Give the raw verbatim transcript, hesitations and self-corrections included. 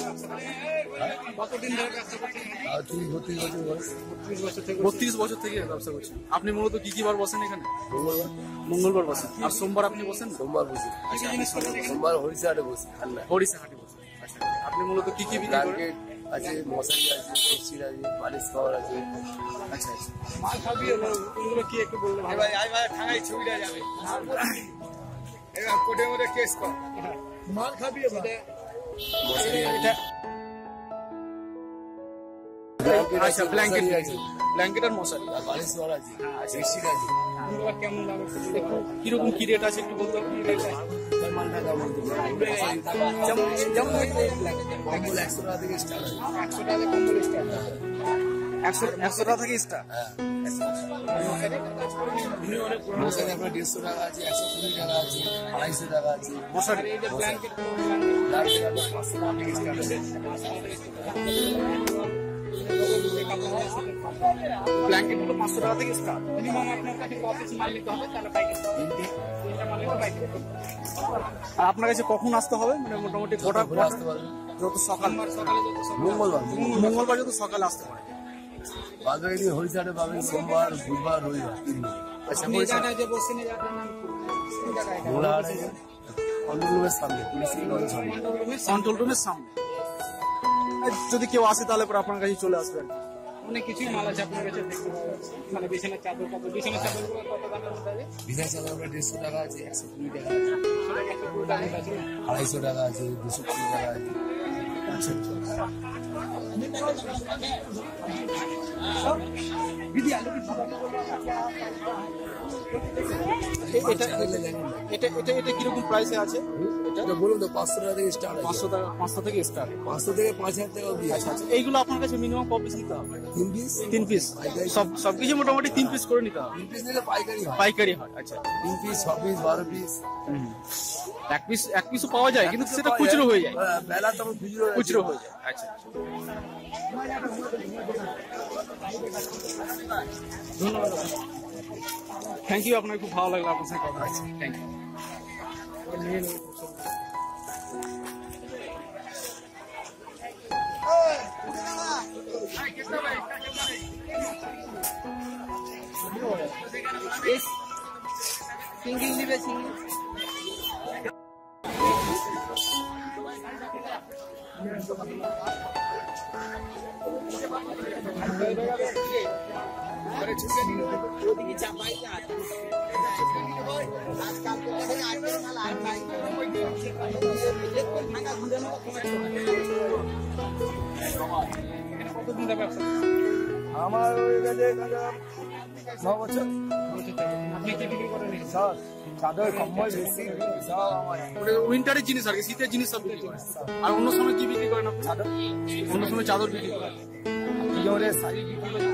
কতদিন ধরে ব্যবসা করছেন? বত্রিশ বছর থেকে ব্যবসা করছেন। আপনি মূলত কি কি বার বসেন এখানে? মঙ্গলবার মঙ্গলবার বসেন। আর সোমবার আপনি বসেন? সোমবার বসি। সোমবার হরিশাহাটে বসি। হরিষা হাটে বসেন। আচ্ছা, আপনি মূলত কি কি বিক্রি করেন? ব্ল্যাঙ্কেট আছে, মশারি আছে, বেডশিট আছে, বালিশ কভার আছে। আচ্ছা আচ্ছা, মাল খাবি এগুলো কি একটু বললে ভাই? ভাই আই ভাই ঠাঙ্গাই ছবিটা যাবে এবার কোটের মধ্যে কেস কর মাল খাবি মানে মশারি এটা ব্ল্যাঙ্কেট আচ্ছা, ব্ল্যাঙ্কেট আছে, ব্ল্যাঙ্কেট আর মশারি, আর বালিশ কভার আছে, বেডশিট আছে। এগুলো কেমন দাম একটু দেখো, কিরকম কি রেট আছে একটু বলতে পারবেন? তার মালটা দাম বলতে পারবো। যেমন যেমন কম্বল একশো টাকা থেকে স্টার্ট আছে। একশো টাকা কম্বল স্টার্ট, একশো একশো টাকা থেকে স্টার্ট। হ্যাঁ, মশারি আপনার দেড়শো টাকা আছে, একশো কুড়ি টাকা আছে, আড়াইশো টাকা আছে। মশারি ব্ল্যাঙ্কেট আপনার পাঁচশো টাকা থেকে স্টার্ট আছে। ব্ল্যাঙ্কেট গুলো পাঁচশো টাকা থেকে স্টার্ট। মিনিমাম আপনার কাছে ক পিস মাল নিতে হবে তাহলে পাইকারি। আর আপনার কাছে কখন আসতে হবে? মানে মোটামুটি গোটা ঘুরে আসতে পারবেন। যত সকাল সকালে যত মঙ্গলবার মঙ্গলবার যত সকালে আসতে পারে। বাজারে গিয়ে হরিশাহাটে পাবেন সোমবার, বুধবার, রবিবার তিন দিন। আচ্ছা, ঘোড়াহাটে কন্ট্রোল রুমের সামনে, পুলিশ লাইনের সামনে। কন্ট্রোল রুমের সামনে। আর যদি কেউ আসে তাহলে পরে আপনার কাছে চলে আসবে। অনেক কিছুই মাল আছে আপনার কাছে দেখতে পাবেন। মানে বিছানার চাদর কত, বিছানার চাদর কত দাম আছে? বিছানার চাদর আপনার দেড়শো টাকা আছে, একশো কুড়ি টাকা আছে, আড়াইশো টাকা আছে, দুশো কুড়ি টাকা আছে। আচ্ছা এটা এটা এটা কিরকম প্রাইসে আছে? এটা বলুন তো, পাঁচশো টাকা থেকে স্টার্ট আছে। পাঁচশো টাকা, পাঁচশো থেকে স্টার্ট। পাঁচশো থেকে পাঁচ হাজার টাকা অব্দি আছে। আচ্ছা আচ্ছা, এইগুলো আপনার কাছে মিনিমাম ক পিস নিতে হবে? তিন পিস তিন পিস সব সবকিছু মোটামুটি তিন পিস করে নিতে হবে। তিন পিস নিলে পাইকারি হয়। পাইকারি হয়। আচ্ছা, তিন পিস, ছ পিস, বারো পিস। এক পিস এক পিসও পাওয়া যায় কিন্তু সেটা খুচরো হয়ে যায়। হ্যাঁ, বেলা তখন খুচরো খুচরো হয়ে যায়। আচ্ছা, ধন্যবাদ, থ্যাংক ইউ। আপনার খুব ভালো লাগলো আপনার সাথে কথা বলে। Thank you. সিঙ্গিং দিবে সিঙ্গিং ওদিকে চাপাই আমার ওই কাছে ন বছর। আপনি কি বিক্রি করেন? সব চাদর, কম্বল, বেশি সব আমার। উইন্টারের জিনিস আর কি, শীতের জিনিস সব বিক্রি করেন। আর অন্য সময় কি বিক্রি করেন আপনি? চাদর, অন্য সময় চাদর বিক্রি করেন। জোরে শাড়ি বিক্রি করি,